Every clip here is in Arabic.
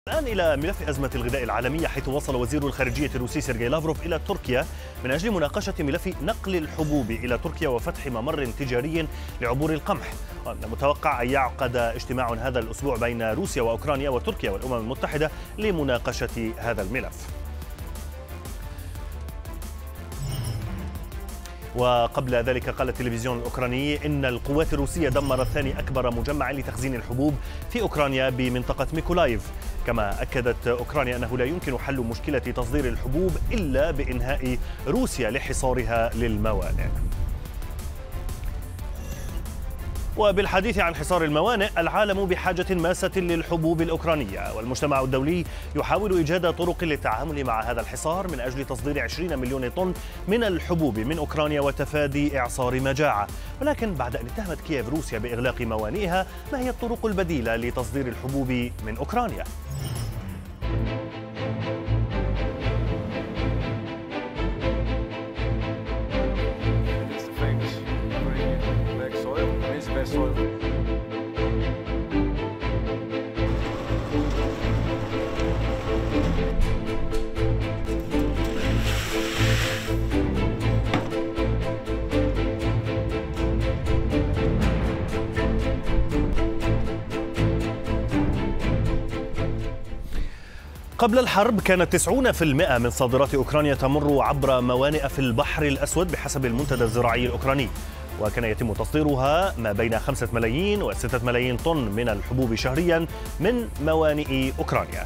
الآن إلى ملف أزمة الغذاء العالمية، حيث وصل وزير الخارجية الروسي سيرجي لافروف إلى تركيا من أجل مناقشة ملف نقل الحبوب إلى تركيا وفتح ممر تجاري لعبور القمح. من المتوقع أن يعقد اجتماع هذا الأسبوع بين روسيا وأوكرانيا وتركيا والأمم المتحدة لمناقشة هذا الملف. وقبل ذلك قال التلفزيون الأوكراني إن القوات الروسية دمرت ثاني أكبر مجمع لتخزين الحبوب في أوكرانيا بمنطقة ميكولايف. كما أكدت أوكرانيا أنه لا يمكن حل مشكلة تصدير الحبوب إلا بإنهاء روسيا لحصارها للموانئ. وبالحديث عن حصار الموانئ، العالم بحاجة ماسة للحبوب الأوكرانية، والمجتمع الدولي يحاول إيجاد طرق للتعامل مع هذا الحصار من أجل تصدير 20 مليون طن من الحبوب من أوكرانيا وتفادي إعصار مجاعة. ولكن بعد أن اتهمت كييف روسيا بإغلاق موانئها، ما هي الطرق البديلة لتصدير الحبوب من أوكرانيا؟ قبل الحرب كانت 90% من صادرات أوكرانيا تمر عبر موانئ في البحر الأسود بحسب المنتدى الزراعي الأوكراني، وكان يتم تصديرها ما بين 5 ملايين و6 ملايين طن من الحبوب شهريا من موانئ أوكرانيا.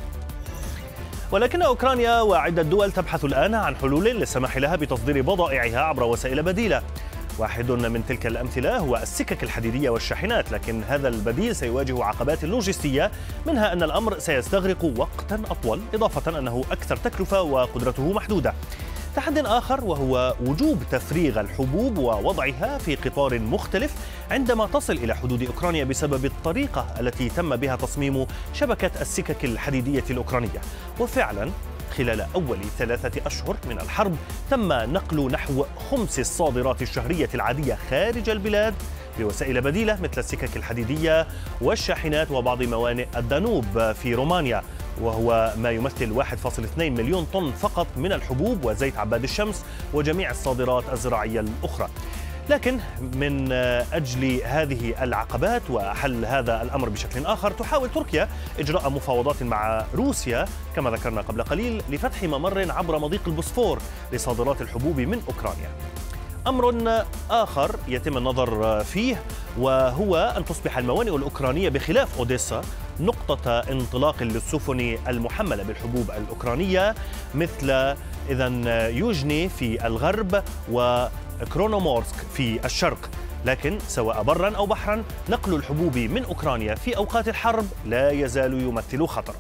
ولكن أوكرانيا وعدة دول تبحث الآن عن حلول للسماح لها بتصدير بضائعها عبر وسائل بديلة. واحد من تلك الأمثلة هو السكك الحديدية والشاحنات، لكن هذا البديل سيواجه عقبات لوجستية، منها أن الأمر سيستغرق وقتا أطول، إضافة أنه أكثر تكلفة وقدرته محدودة. تحدي آخر وهو وجوب تفريغ الحبوب ووضعها في قطار مختلف عندما تصل إلى حدود أوكرانيا بسبب الطريقة التي تم بها تصميم شبكة السكك الحديدية الأوكرانية. وفعلا خلال أول 3 أشهر من الحرب تم نقل نحو خمس الصادرات الشهرية العادية خارج البلاد بوسائل بديلة مثل السكك الحديدية والشاحنات وبعض موانئ الدانوب في رومانيا، وهو ما يمثل 1.2 مليون طن فقط من الحبوب وزيت عباد الشمس وجميع الصادرات الزراعية الأخرى. لكن من أجل هذه العقبات وحل هذا الأمر بشكل آخر، تحاول تركيا إجراء مفاوضات مع روسيا كما ذكرنا قبل قليل لفتح ممر عبر مضيق البوسفور لصادرات الحبوب من أوكرانيا. أمر آخر يتم النظر فيه وهو أن تصبح الموانئ الأوكرانية بخلاف أوديسا نقطة انطلاق للسفن المحملة بالحبوب الأوكرانية، مثل يوجني في الغرب وكرونومورسك في الشرق. لكن سواء برا أو بحرا، نقل الحبوب من أوكرانيا في أوقات الحرب لا يزال يمثل خطرا.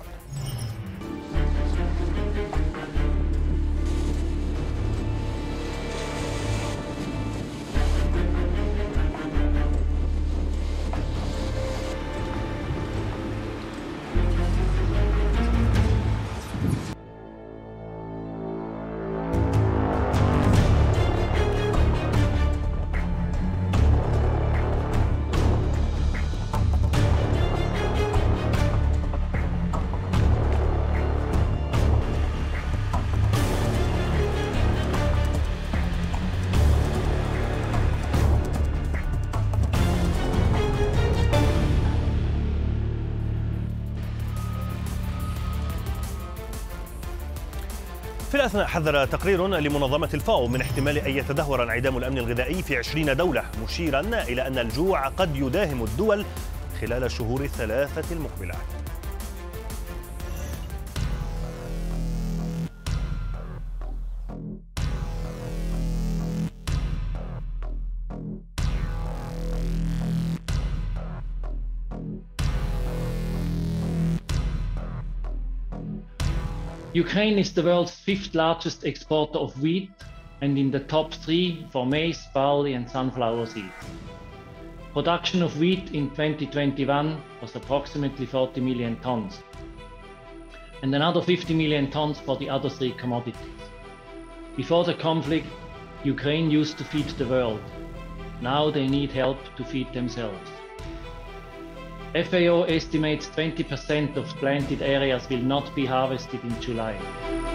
في الأثناء حذر تقرير لمنظمة الفاو من احتمال أن يتدهور انعدام الأمن الغذائي في 20 دولة، مشيرا إلى أن الجوع قد يداهم الدول خلال الشهور الثلاثة المقبلة. Ukraine is the world's 5th largest exporter of wheat and in the top 3 for maize, barley and sunflower seeds. Production of wheat in 2021 was approximately 40 million tons and another 50 million tons for the other 3 commodities. Before the conflict, Ukraine used to feed the world. Now they need help to feed themselves. FAO estimates 20% of planted areas will not be harvested in July.